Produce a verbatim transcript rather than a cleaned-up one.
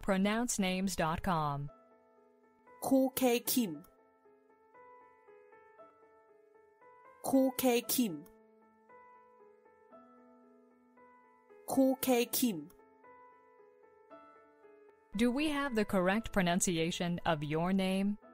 pronounce names dot com. Khoo Kim. Khoo Kim. Khoo Kim. Do we have the correct pronunciation of your name?